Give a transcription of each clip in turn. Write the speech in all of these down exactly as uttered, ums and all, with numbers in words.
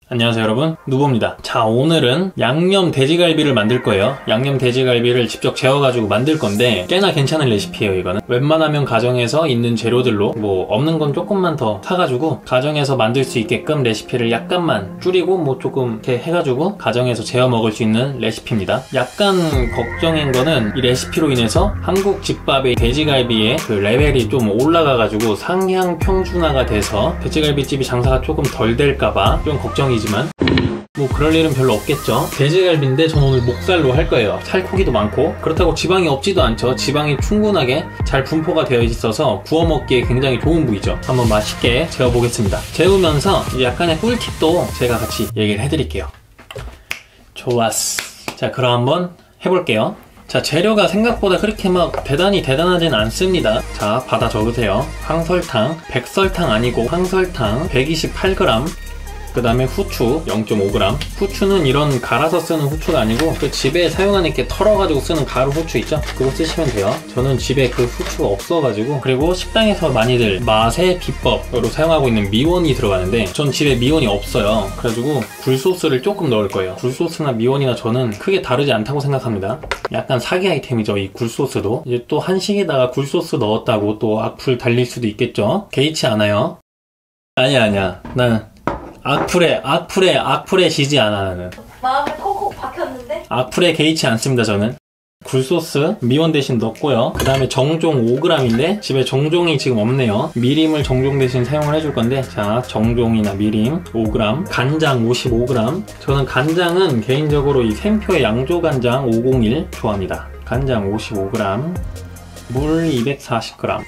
안녕하세요 여러분, 누보입니다. 자, 오늘은 양념 돼지갈비를 만들 거예요. 양념 돼지갈비를 직접 재워가지고 만들 건데 꽤나 괜찮은 레시피예요. 이거는 웬만하면 가정에서 있는 재료들로, 뭐 없는 건 조금만 더 사가지고 가정에서 만들 수 있게끔 레시피를 약간만 줄이고 뭐 조금 이렇게 해가지고 가정에서 재워 먹을 수 있는 레시피입니다. 약간 걱정인 거는 이 레시피로 인해서 한국 집밥의 돼지갈비의 그 레벨이 좀 올라가가지고 상향 평준화가 돼서 돼지갈비집이 장사가 조금 덜 될까봐 좀 걱정이 지만 뭐 그럴 일은 별로 없겠죠. 돼지갈비인데 전 오늘 목살로 할 거예요. 살코기도 많고 그렇다고 지방이 없지도 않죠. 지방이 충분하게 잘 분포가 되어 있어서 구워 먹기에 굉장히 좋은 부위죠. 한번 맛있게 재워보겠습니다. 재우면서 약간의 꿀팁도 제가 같이 얘기를 해드릴게요. 좋았어. 자, 그럼 한번 해볼게요. 자, 재료가 생각보다 그렇게 막 대단히 대단하진 않습니다. 자, 받아 적으세요. 황설탕, 백설탕 아니고 황설탕 백이십팔 그램, 그 다음에 후추 영 점 오 그램. 후추는 이런 갈아서 쓰는 후추가 아니고 그 집에 사용하는 이렇게 털어가지고 쓰는 가루 후추 있죠? 그거 쓰시면 돼요. 저는 집에 그 후추가 없어가지고. 그리고 식당에서 많이들 맛의 비법으로 사용하고 있는 미원이 들어가는데 전 집에 미원이 없어요. 그래가지고 굴소스를 조금 넣을 거예요. 굴소스나 미원이나 저는 크게 다르지 않다고 생각합니다. 약간 사기 아이템이죠, 이 굴소스도. 이제 또 한식에다가 굴소스 넣었다고 또 악플 달릴 수도 있겠죠? 개의치 않아요. 아니야 아니야, 난 악플에 악플에 악플에 지지 않아. 나는 마음에 콕콕 박혔는데? 악플에 개의치 않습니다. 저는 굴소스 미원 대신 넣고요. 그 다음에 정종 오 그램인데 집에 정종이 지금 없네요. 미림을 정종 대신 사용을 해줄 건데, 자, 정종이나 미림 오 그램, 간장 오십오 그램. 저는 간장은 개인적으로 이 샘표의 양조간장 오공일 좋아합니다. 간장 오십오 그램, 물 이백사십 그램.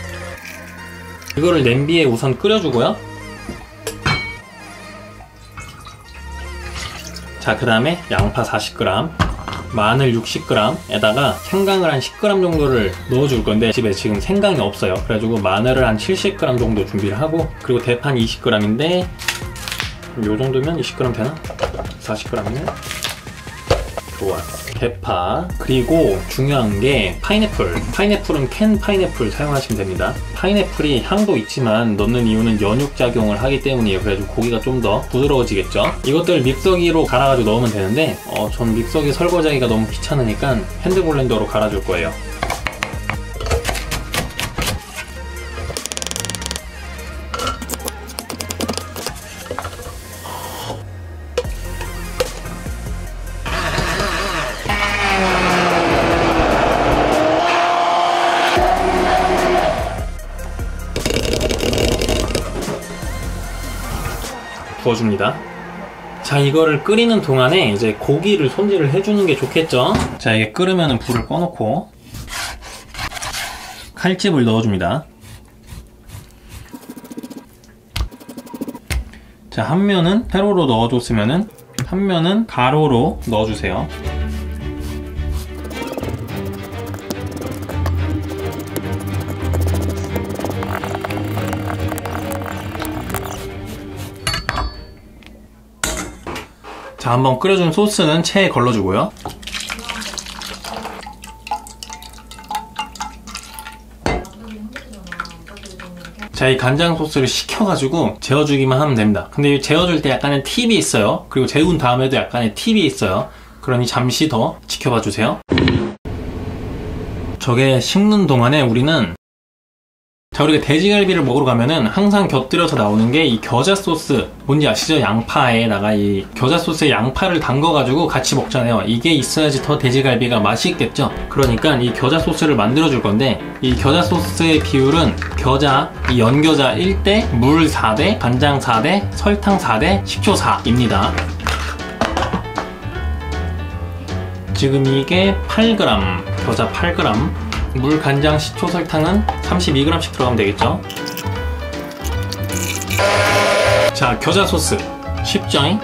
이거를 냄비에 우선 끓여주고요. 자, 그 다음에 양파 사십 그램, 마늘 육십 그램에다가 생강을 한 십 그램 정도를 넣어줄 건데 집에 지금 생강이 없어요. 그래가지고 마늘을 한 칠십 그램 정도 준비를 하고, 그리고 대파 이십 그램인데 요 정도면 이십 그램 되나? 사십 그램이네? 좋아. 대파, 그리고 중요한 게 파인애플. 파인애플은 캔 파인애플 사용하시면 됩니다. 파인애플이 향도 있지만 넣는 이유는 연육작용을 하기 때문이에요. 그래가지고 고기가 좀 더 부드러워지겠죠. 이것들 믹서기로 갈아가지고 넣으면 되는데 어, 전 믹서기 설거지하기가 너무 귀찮으니까 핸드블렌더로 갈아줄 거예요. 부어줍니다. 자, 이거를 끓이는 동안에 이제 고기를 손질을 해주는 게 좋겠죠? 자, 이게 끓으면 불을 꺼놓고 칼집을 넣어줍니다. 자, 한 면은 세로로 넣어줬으면은 한 면은 가로로 넣어주세요. 자, 한번 끓여준 소스는 체에 걸러주고요. 자, 이 간장 소스를 식혀가지고 재워주기만 하면 됩니다. 근데 재워줄 때 약간의 팁이 있어요. 그리고 재운 다음에도 약간의 팁이 있어요. 그러니 잠시 더 지켜봐 주세요. 저게 식는 동안에 우리는, 자, 우리가 돼지갈비를 먹으러 가면은 항상 곁들여서 나오는 게 이 겨자 소스, 뭔지 아시죠? 양파에다가 이 겨자 소스에 양파를 담궈가지고 같이 먹잖아요. 이게 있어야지 더 돼지갈비가 맛있겠죠? 그러니까 이 겨자 소스를 만들어 줄 건데, 이 겨자 소스의 비율은 겨자, 이 연겨자 일 대, 물 사 대, 간장 사 대, 설탕 사 대, 식초 사입니다. 지금 이게 팔 그램, 겨자 팔 그램, 물, 간장, 식초, 설탕은 삼십이 그램씩 들어가면 되겠죠? 자, 겨자 소스 쉽죠?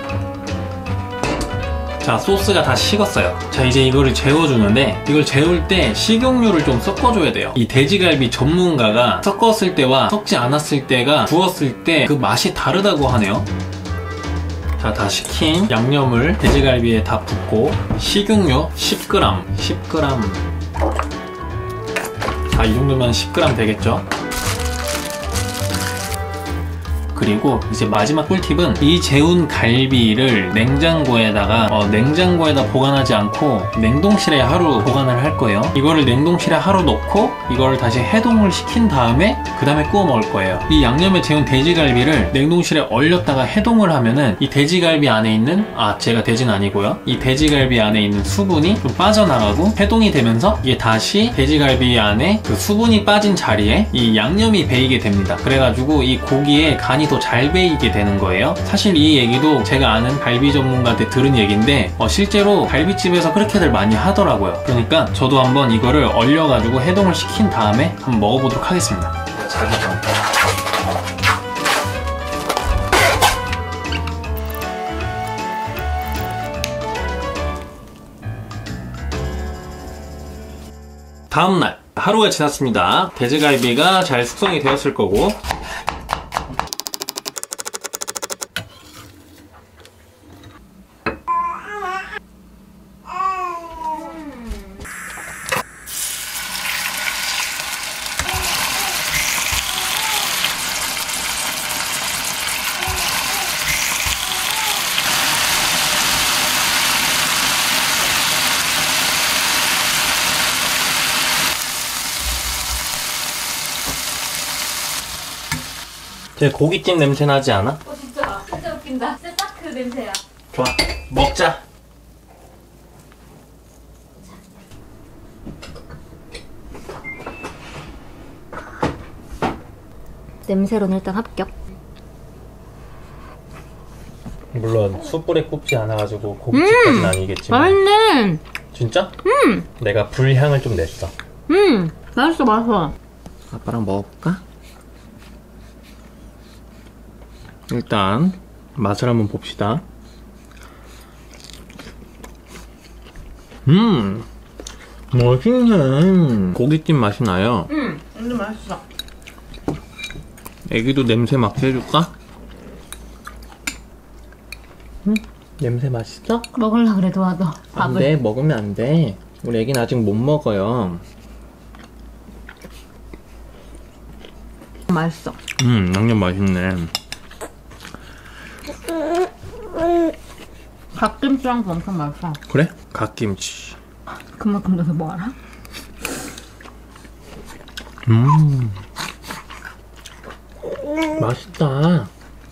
자, 소스가 다 식었어요. 자, 이제 이거를 재워주는데, 이걸 재울 때 식용유를 좀 섞어줘야 돼요. 이 돼지갈비 전문가가 섞었을 때와 섞지 않았을 때가 구웠을 때 그 맛이 다르다고 하네요. 자, 다 식힌 양념을 돼지갈비에 다 붓고 식용유 십 그램, 십 그램. 자, 이 정도면 십 그램 되겠죠? 그리고 이제 마지막 꿀팁은 이 재운 갈비를 냉장고에다가 어, 냉장고에다 보관하지 않고 냉동실에 하루 보관을 할 거예요. 이거를 냉동실에 하루 넣고 이거를 다시 해동을 시킨 다음에 그 다음에 구워 먹을 거예요. 이 양념에 재운 돼지갈비를 냉동실에 얼렸다가 해동을 하면은 이 돼지갈비 안에 있는 아 제가 돼지는 아니고요. 이 돼지갈비 안에 있는 수분이 좀 빠져나가고 해동이 되면서 이게 다시 돼지갈비 안에 그 수분이 빠진 자리에 이 양념이 배이게 됩니다. 그래가지고 이 고기에 간이 더 잘 배이게 되는 거예요. 사실 이 얘기도 제가 아는 갈비 전문가한테 들은 얘기인데 어, 실제로 갈비집에서 그렇게들 많이 하더라고요. 그러니까 저도 한번 이거를 얼려가지고 해동을 시킨 다음에 한번 먹어보도록 하겠습니다. 자기 전. 다음날 하루가 지났습니다. 돼지갈비가 잘 숙성이 되었을 거고 제 고깃집 냄새 나지 않아? 어 진짜 진짜 웃긴다. 진짜 딱 그 냄새야. 좋아, 먹자. 냄새로는 일단 합격. 물론 숯불에 굽지 않아가지고 고깃집까지는 음, 아니겠지만 맛있네. 진짜? 음, 내가 불향을 좀 냈어. 음, 맛있어, 맛있어. 아빠랑 먹어볼까? 일단 맛을 한번 봅시다. 음 맛있네. 고깃집 맛이 나요. 음, 완전 맛있어. 애기도 냄새 맡게 해줄까? 음? 냄새 맛있어? 먹으려 그래 도와도 밥을. 안돼, 먹으면 안돼. 우리 애기는 아직 못 먹어요. 맛있어. 음 양념 맛있네. 갓김치랑도 엄청 맛있어. 그래? 갓김치. 그만큼 넣어서 뭐 알아? 음 맛있다.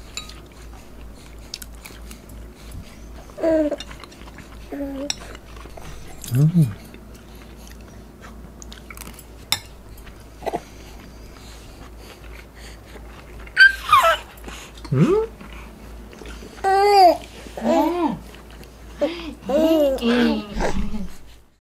음. 음? 음.